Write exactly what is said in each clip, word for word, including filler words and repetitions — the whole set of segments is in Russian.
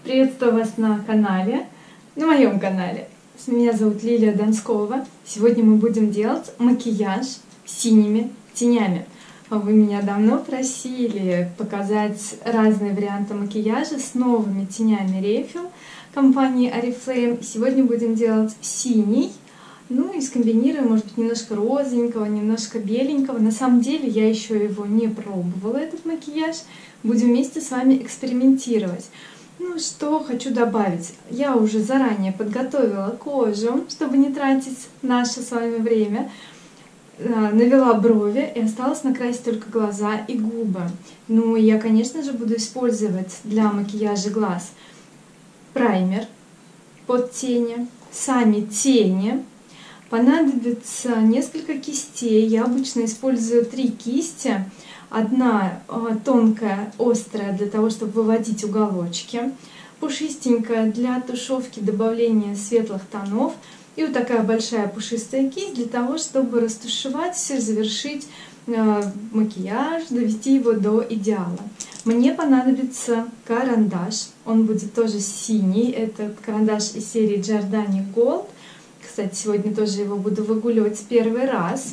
Приветствую вас на канале, на моем канале. Меня зовут Лилия Донскова. Сегодня мы будем делать макияж синими тенями. Вы меня давно просили показать разные варианты макияжа с новыми тенями Refill компании Oriflame. Сегодня будем делать синий, ну и скомбинируем, может быть, немножко розовенького, немножко беленького. На самом деле я еще его не пробовала, этот макияж. Будем вместе с вами экспериментировать. Ну, что хочу добавить. Я уже заранее подготовила кожу, чтобы не тратить наше с вами время. Навела брови и осталось накрасить только глаза и губы. Ну, я, конечно же, буду использовать для макияжа глаз праймер под тени, сами тени. Понадобится несколько кистей. Я обычно использую три кисти. Одна тонкая, острая, для того, чтобы выводить уголочки. Пушистенькая для тушевки, добавления светлых тонов. И вот такая большая пушистая кисть для того, чтобы растушевать все, завершить макияж, довести его до идеала. Мне понадобится карандаш. Он будет тоже синий. Это карандаш из серии Giordani Gold. Кстати, сегодня тоже его буду выгуливать первый раз.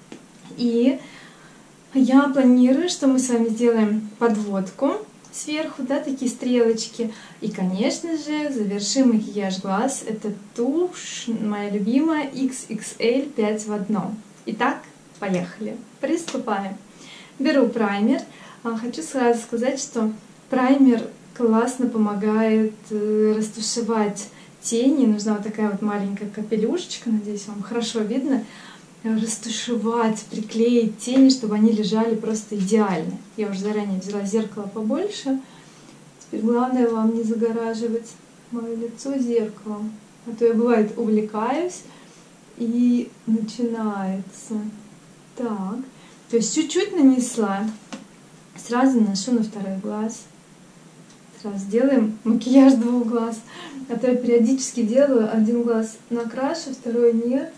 И я планирую, что мы с вами сделаем подводку сверху, да, такие стрелочки. И, конечно же, завершим макияж глаз. Это тушь, моя любимая, икс икс эль пять в одном. Итак, поехали. Приступаем. Беру праймер. Хочу сразу сказать, что праймер классно помогает растушевать тени. Нужна вот такая вот маленькая капелюшечка, надеюсь, вам хорошо видно. Растушевать, приклеить тени, чтобы они лежали просто идеально. Я уже заранее взяла зеркало побольше. Теперь главное вам не загораживать мое лицо зеркалом. А то я, бывает, увлекаюсь и начинается. Так, то есть чуть-чуть нанесла, сразу наношу на второй глаз. Сразу делаем макияж двух глаз. А то я периодически делаю, один глаз накрашу, второй нет.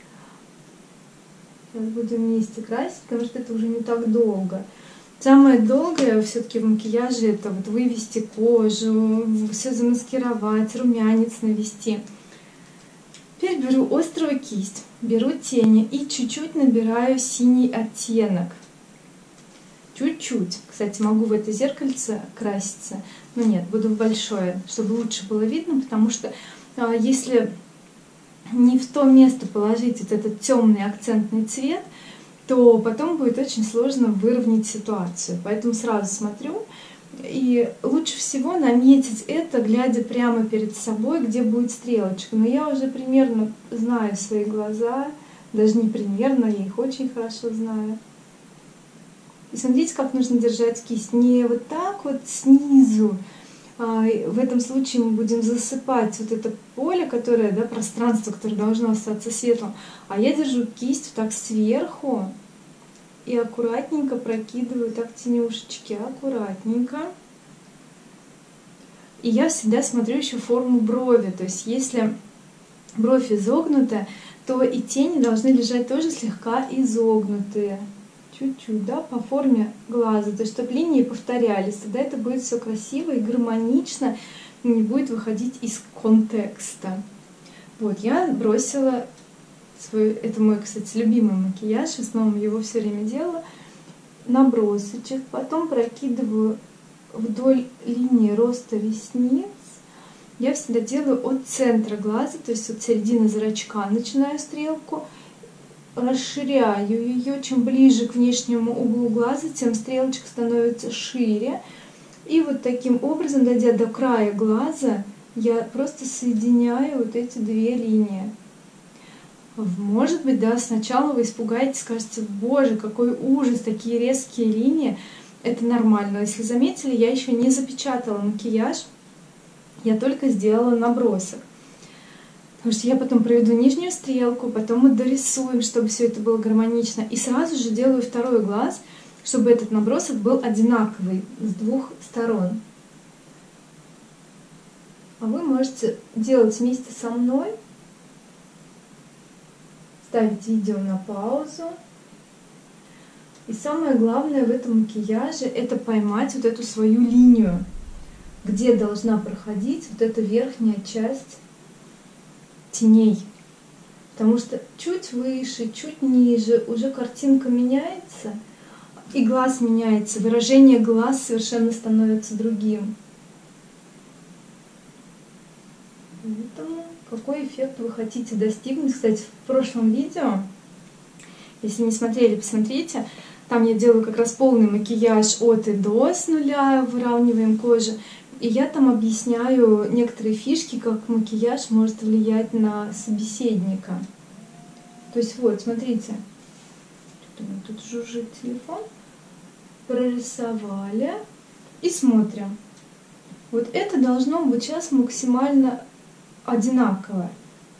Сейчас будем вместе красить, потому что это уже не так долго. Самое долгое все-таки в макияже это вот вывести кожу, все замаскировать, румянец навести. Теперь беру острую кисть, беру тени и чуть-чуть набираю синий оттенок. Чуть-чуть. Кстати, могу в это зеркальце краситься, но нет, буду в большое, чтобы лучше было видно, потому что а, если не в то место положить вот этот темный акцентный цвет, то потом будет очень сложно выровнять ситуацию. Поэтому сразу смотрю. И лучше всего наметить это, глядя прямо перед собой, где будет стрелочка. Но я уже примерно знаю свои глаза, даже не примерно, я их очень хорошо знаю. И смотрите, как нужно держать кисть. Не вот так вот снизу. В этом случае мы будем засыпать вот это поле, которое, да, пространство, которое должно остаться светлым. А я держу кисть вот так сверху и аккуратненько прокидываю так тенюшечки, аккуратненько. И я всегда смотрю еще форму брови. То есть если бровь изогнута, то и тени должны лежать тоже слегка изогнутые. Чуть-чуть, да, по форме глаза, то есть чтобы линии повторялись, тогда это будет все красиво и гармонично, не будет выходить из контекста. Вот, я бросила свой, это мой, кстати, любимый макияж, в основном его все время делала, набросочек, потом прокидываю вдоль линии роста ресниц. Я всегда делаю от центра глаза, то есть от середины зрачка начинаю стрелку, расширяю ее. Чем ближе к внешнему углу глаза, тем стрелочка становится шире. И вот таким образом, дойдя до края глаза, я просто соединяю вот эти две линии. Может быть, да, сначала вы испугаетесь, скажете: боже, какой ужас, такие резкие линии. Это нормально. Если заметили, я еще не запечатала макияж, я только сделала набросок. Потому что я потом проведу нижнюю стрелку, потом мы дорисуем, чтобы все это было гармонично. И сразу же делаю второй глаз, чтобы этот набросок был одинаковый с двух сторон. А вы можете делать вместе со мной. Ставить видео на паузу. И самое главное в этом макияже — это поймать вот эту свою линию. где должна проходить вот эта верхняя часть теней. Потому что чуть выше, чуть ниже уже картинка меняется, и глаз меняется, выражение глаз совершенно становится другим. Поэтому какой эффект вы хотите достигнуть? Кстати, в прошлом видео, если не смотрели, посмотрите, там я делаю как раз полный макияж от и до, с нуля, выравниваем кожу. И я там объясняю некоторые фишки, как макияж может влиять на собеседника. То есть вот, смотрите, тут жужжит телефон, прорисовали и смотрим. Вот это должно быть сейчас максимально одинаково.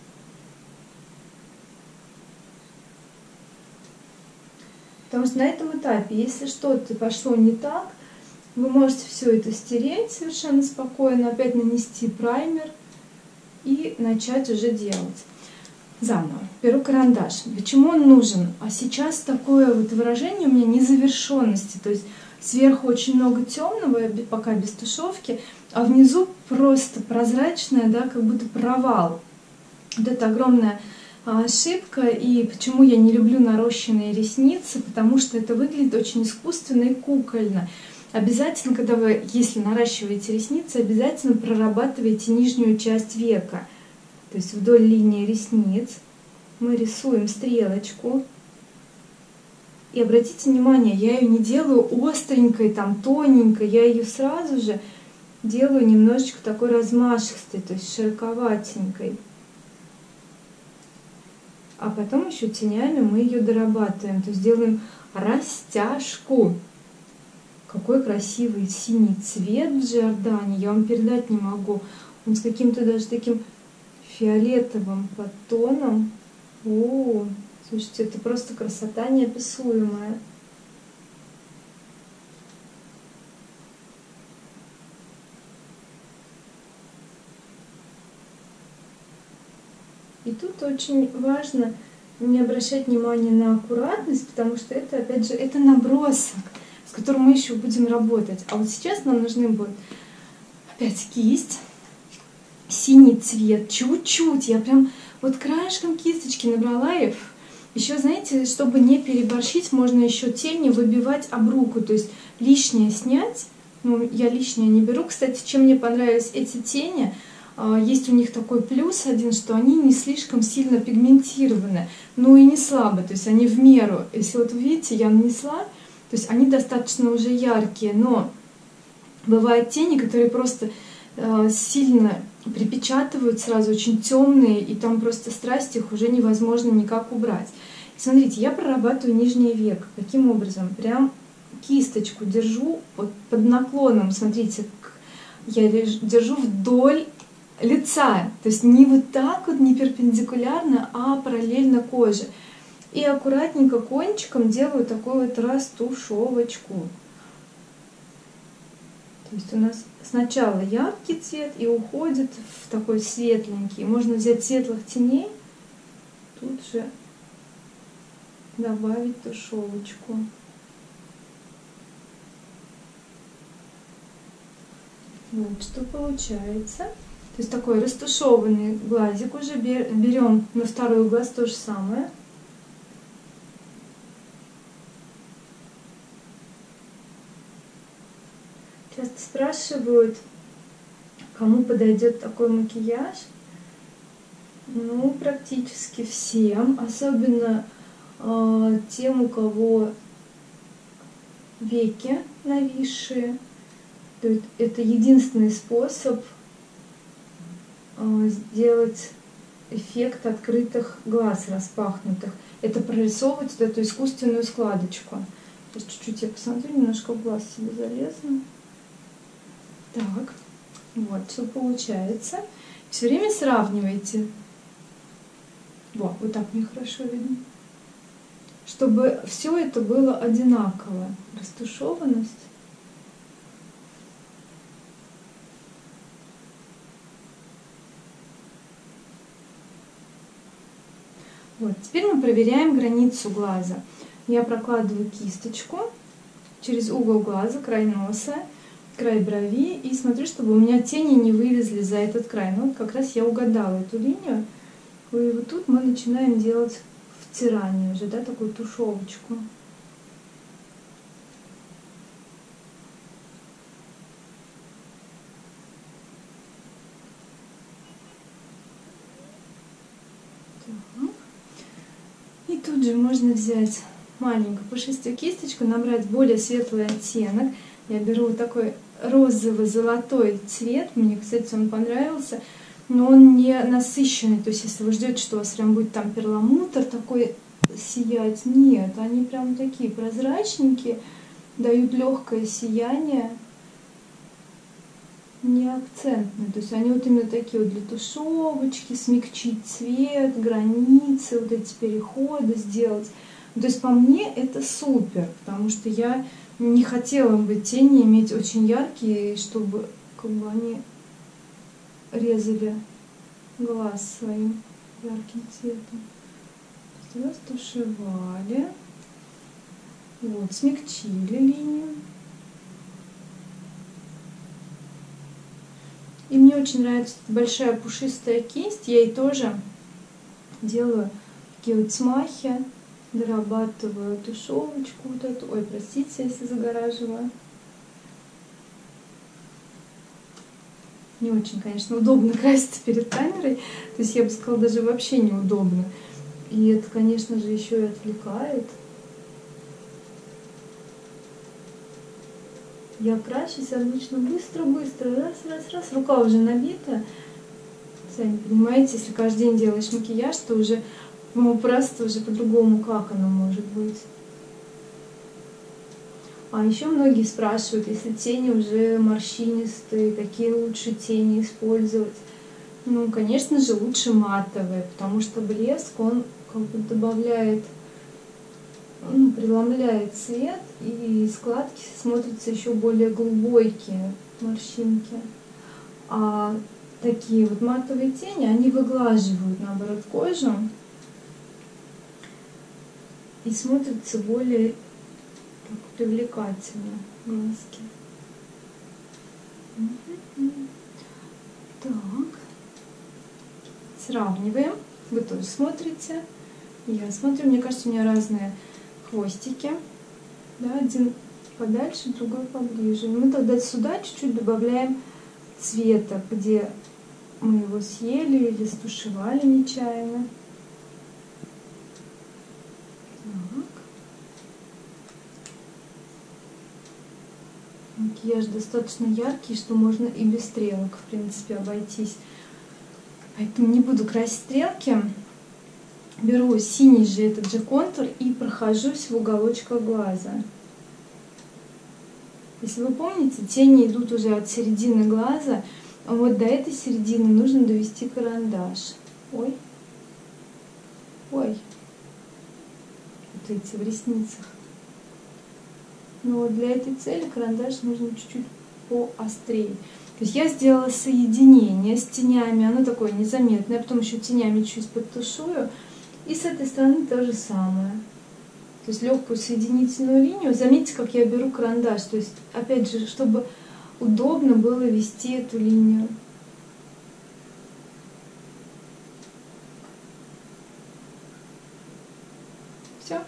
Потому что на этом этапе, если что-то пошло не так, вы можете все это стереть совершенно спокойно, опять нанести праймер и начать уже делать. Заново. Беру карандаш. Почему он нужен? А сейчас такое вот выражение у меня незавершенности. То есть сверху очень много темного, пока без тушевки, а внизу просто прозрачное, да, как будто провал. Вот это огромная ошибка. И почему я не люблю нарощенные ресницы? Потому что это выглядит очень искусственно и кукольно. Обязательно, когда вы, если наращиваете ресницы, обязательно прорабатывайте нижнюю часть века. То есть вдоль линии ресниц мы рисуем стрелочку. И обратите внимание, я ее не делаю остренькой, там, тоненькой, я ее сразу же делаю немножечко такой размашистой, то есть широковатенькой. А потом еще тенями мы ее дорабатываем, то есть делаем растяжку. Какой красивый синий цвет в Джордане, я вам передать не могу. Он с каким-то даже таким фиолетовым подтоном. О, слушайте, это просто красота неописуемая. И тут очень важно не обращать внимание на аккуратность, потому что это, опять же, это набросок, с которым мы еще будем работать. А вот сейчас нам нужны будут опять кисть, синий цвет, чуть-чуть. Я прям вот краешком кисточки набрала их. Еще, знаете, чтобы не переборщить, можно еще тени выбивать об руку, то есть лишнее снять. Ну, я лишнее не беру. Кстати, чем мне понравились эти тени, есть у них такой плюс один, что они не слишком сильно пигментированы, но и не слабо, то есть они в меру. Если вот вы видите, я нанесла, то есть они достаточно уже яркие, но бывают тени, которые просто э, сильно припечатывают сразу, очень темные, и там просто страсть их уже невозможно никак убрать. И смотрите, я прорабатываю нижнее веко. Каким образом? Прям кисточку держу вот под наклоном, смотрите, я держу вдоль лица, то есть не вот так вот, не перпендикулярно, а параллельно коже. И аккуратненько кончиком делаю такую вот растушевочку. То есть у нас сначала яркий цвет и уходит в такой светленький. Можно взять светлых теней, тут же добавить тушевочку. Вот что получается. То есть такой растушеванный глазик уже берем на второй глаз то же самое. Часто спрашивают, кому подойдет такой макияж. Ну, практически всем, особенно э, тем, у кого веки нависшие. То есть это единственный способ э, сделать эффект открытых глаз, распахнутых. Это прорисовывать вот эту искусственную складочку. Сейчас чуть-чуть я посмотрю, немножко в глаз себе залезу. Так, вот что получается. Все время сравнивайте. Вот, вот так мне хорошо видно. Чтобы все это было одинаково. Растушеванность. Вот, теперь мы проверяем границу глаза. Я прокладываю кисточку через угол глаза, край носа. край брови и смотрю, чтобы у меня тени не вылезли за этот край. Ну вот как раз я угадала эту линию. И вот тут мы начинаем делать втирание уже, да, такую тушевочку. Так. И тут же можно взять маленькую пушистую кисточку, набрать более светлый оттенок. Я беру вот такой розовый-золотой цвет. Мне, кстати, он понравился. Но он не насыщенный. То есть, если вы ждете, что у вас прям будет там перламутр такой сиять, нет. Они прям такие прозрачненькие, дают легкое сияние, не акцентные. То есть, они вот именно такие вот для тушевочки, смягчить цвет, границы, вот эти переходы сделать. То есть, по мне, это супер, потому что я не хотела бы тени иметь очень яркие, чтобы как бы они резали глаз своим ярким цветом. Растушевали. Вот, смягчили линию. И мне очень нравится большая пушистая кисть. Я ей тоже делаю такие вот смахи. Дорабатываю тушевочку вот эту. Ой, простите, если загораживаю. Не очень, конечно, удобно краситься перед камерой. То есть я бы сказала, даже вообще неудобно. И это, конечно же, еще и отвлекает. Я крашусь обычно быстро-быстро. Раз, раз, раз. Рука уже набита. Сами понимаете, если каждый день делаешь макияж, то уже ну, просто уже по-другому, как оно может быть. А еще многие спрашивают, если тени уже морщинистые, какие лучше тени использовать. Ну, конечно же, лучше матовые, потому что блеск, он как бы добавляет, ну, преломляет цвет, и складки смотрятся еще более глубокие, морщинки. А такие вот матовые тени, они выглаживают, наоборот, кожу и смотрятся более так привлекательно глазки. Так, сравниваем. Вы тоже смотрите. Я смотрю. Мне кажется, у меня разные хвостики. Да, один подальше, другой поближе. И мы тогда сюда чуть-чуть добавляем цвета, где мы его съели или стушевали нечаянно. Так. Макияж достаточно яркий, что можно и без стрелок, в принципе, обойтись. Поэтому не буду красить стрелки. Беру синий же этот же контур и прохожусь в уголочках глаза. Если вы помните, тени идут уже от середины глаза. А вот до этой середины нужно довести карандаш. Ой. Ой. Вот эти в ресницах. Но вот для этой цели карандаш нужно чуть-чуть поострее. То есть я сделала соединение с тенями. Оно такое незаметное. Потом еще тенями чуть подтушую. И с этой стороны то же самое. То есть легкую соединительную линию. Заметьте, как я беру карандаш. То есть, опять же, чтобы удобно было вести эту линию. Все.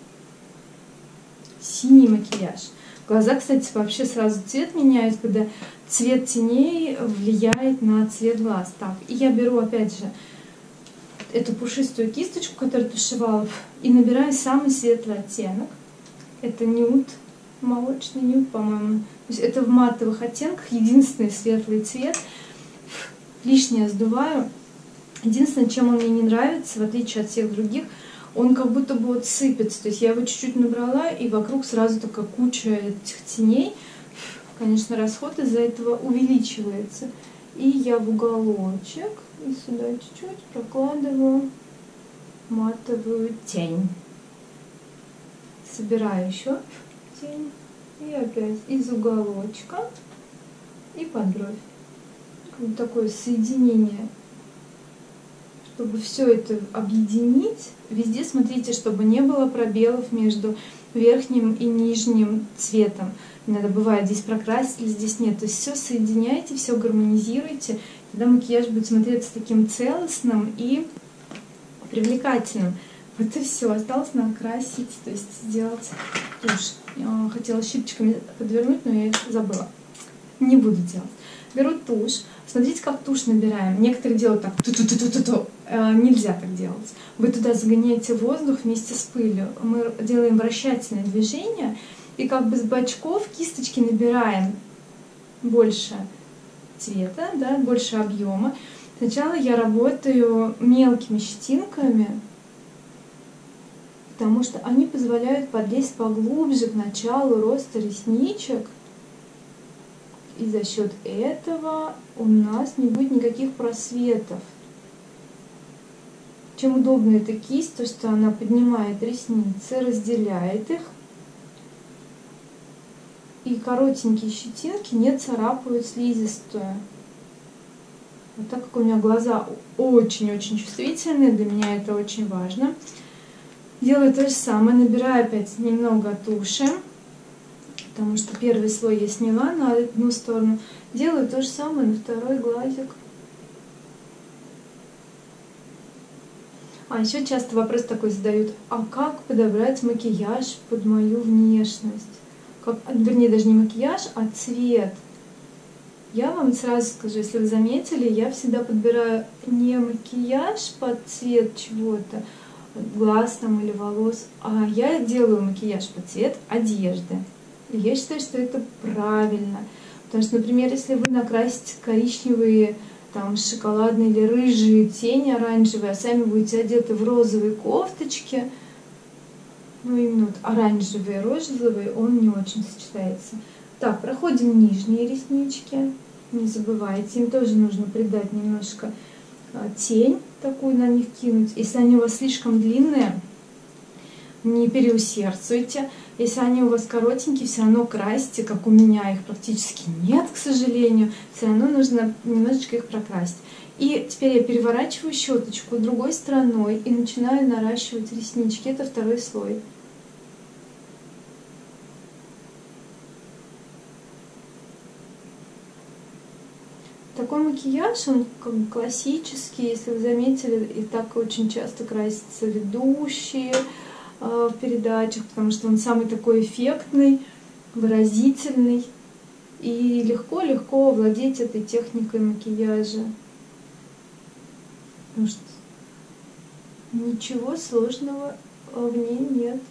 Синий макияж. Глаза, кстати, вообще сразу цвет меняют, когда цвет теней влияет на цвет глаз. Так, и я беру, опять же, эту пушистую кисточку, которую тушевала, и набираю самый светлый оттенок. Это нюд, молочный нюд, по-моему. То есть это в матовых оттенках единственный светлый цвет. Лишнее сдуваю. Единственное, чем он мне не нравится, в отличие от всех других, он как будто бы вот сыпется. То есть я его чуть-чуть набрала, и вокруг сразу такая куча этих теней. Конечно, расход из-за этого увеличивается. И я в уголочек и сюда чуть-чуть прокладываю матовую тень. Собираю еще тень. И опять из уголочка и под бровь. Вот такое соединение. Чтобы все это объединить, везде смотрите, чтобы не было пробелов между верхним и нижним цветом. Иногда бывает, здесь прокрасили, здесь нет. То есть все соединяйте, все гармонизируйте. Тогда макияж будет смотреться таким целостным и привлекательным. Вот и все. Осталось накрасить, то есть сделать тушь. Я хотела щипчиками подвернуть, но я забыла. Не буду делать. Беру тушь. Смотрите, как тушь набираем. Некоторые делают так. Ту-ту-ту-ту-ту. Э, нельзя так делать. Вы туда загоняете воздух вместе с пылью. Мы делаем вращательное движение. И как бы с бочков кисточки набираем больше цвета, да, больше объема. Сначала я работаю мелкими щетинками, потому что они позволяют подлезть поглубже к началу роста ресничек. И за счет этого у нас не будет никаких просветов. Чем удобна эта кисть, то что она поднимает ресницы, разделяет их. И коротенькие щетинки не царапают слизистую. Вот так как у меня глаза очень-очень чувствительные, для меня это очень важно. Делаю то же самое, набираю опять немного туши, потому что первый слой я сняла на одну сторону. Делаю то же самое на второй глазик. А еще часто вопрос такой задают: а как подобрать макияж под мою внешность? Как, вернее, даже не макияж, а цвет. Я вам сразу скажу, если вы заметили, я всегда подбираю не макияж под цвет чего-то, глаз там или волос, а я делаю макияж под цвет одежды. И я считаю, что это правильно. Потому что, например, если вы накрасите коричневые, там, шоколадные или рыжие тени оранжевые, а сами будете одеты в розовые кофточки, ну именно вот оранжевый и розовый, он не очень сочетается. Так, проходим нижние реснички. Не забывайте, им тоже нужно придать немножко а, тень, такую на них кинуть. Если они у вас слишком длинные, не переусердствуйте. Если они у вас коротенькие, все равно красьте, как у меня их практически нет, к сожалению. Все равно нужно немножечко их прокрасить. И теперь я переворачиваю щеточку другой стороной и начинаю наращивать реснички. Это второй слой. Такой макияж, он как бы классический, если вы заметили, и так очень часто красятся ведущие э, в передачах, потому что он самый такой эффектный, выразительный. И легко-легко владеть этой техникой макияжа. Потому что ничего сложного в ней нет.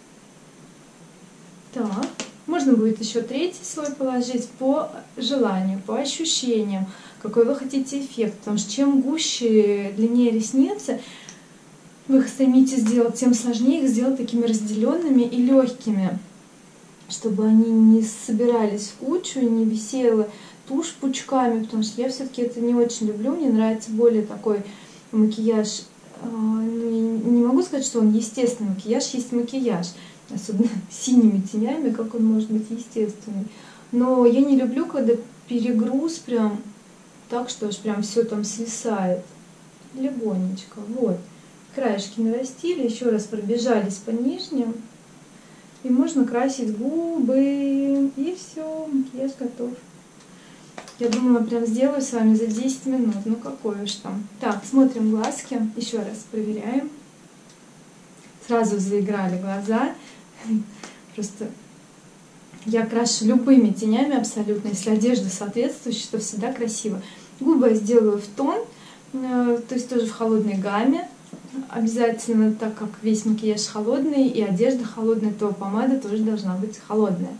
Так, можно будет еще третий слой положить по желанию, по ощущениям, какой вы хотите эффект. Потому что чем гуще, длиннее ресницы вы их стремитесь сделать, тем сложнее их сделать такими разделенными и легкими, чтобы они не собирались в кучу, не висела тушь пучками, потому что я все-таки это не очень люблю. Мне нравится более такой макияж. Не могу сказать, что он естественный макияж, есть макияж, особенно синими тенями, как он может быть естественный. Но я не люблю, когда перегруз прям так, что аж прям все там свисает. Легонечко. Вот. Краешки нарастили, еще раз пробежались по нижним. И можно красить губы. И все, макияж готов. Я думала, прям сделаю с вами за десять минут. Ну какой уж там. Так, смотрим глазки. Еще раз проверяем. Сразу заиграли глаза. Просто я крашу любыми тенями абсолютно. Если одежда соответствующая, то всегда красиво. Губы я сделаю в тон, то есть тоже в холодной гамме. Обязательно, так как весь макияж холодный и одежда холодная, то помада тоже должна быть холодная.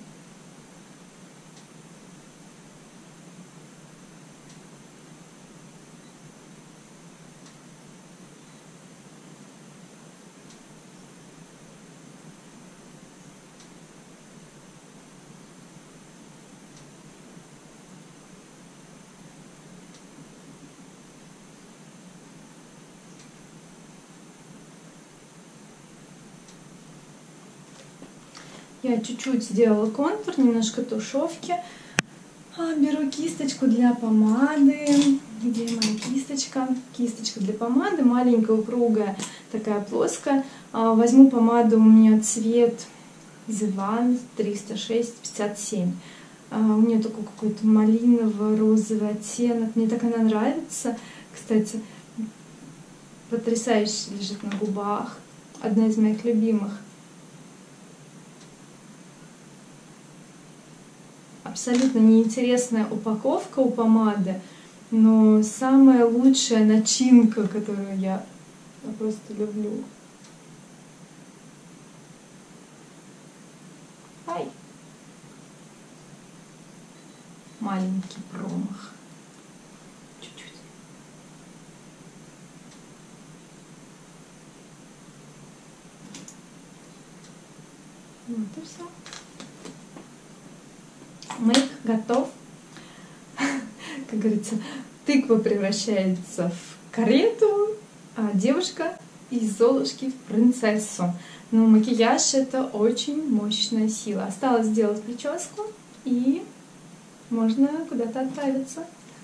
Я чуть-чуть сделала контур, немножко тушевки. Беру кисточку для помады. Где моя кисточка? Кисточка для помады, маленькая, упругая, такая плоская. Возьму помаду, у меня цвет The One триста шесть пятьдесят семь. У нее такой какой-то малиново-розовый оттенок. Мне так она нравится. Кстати, потрясающе лежит на губах. Одна из моих любимых. Абсолютно неинтересная упаковка у помады, но самая лучшая начинка, которую я, я просто люблю. Ай! Маленький промах. Чуть-чуть. Вот и все. Мейк готов. Как говорится, тыква превращается в карету, а девушка из Золушки в принцессу. Но макияж — это очень мощная сила. Осталось сделать прическу, и можно куда-то отправиться.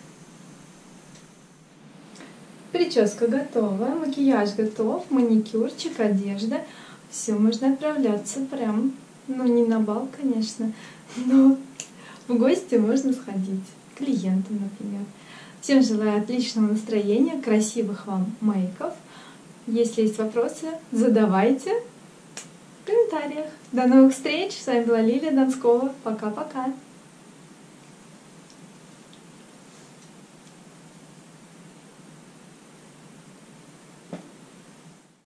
Прическа готова, макияж готов, маникюрчик, одежда. Все, можно отправляться прям, ну не на бал, конечно, но в гости можно сходить, к клиентам, например. Всем желаю отличного настроения, красивых вам мейков. Если есть вопросы, задавайте в комментариях. До новых встреч! С вами была Лилия Донскова. Пока-пока!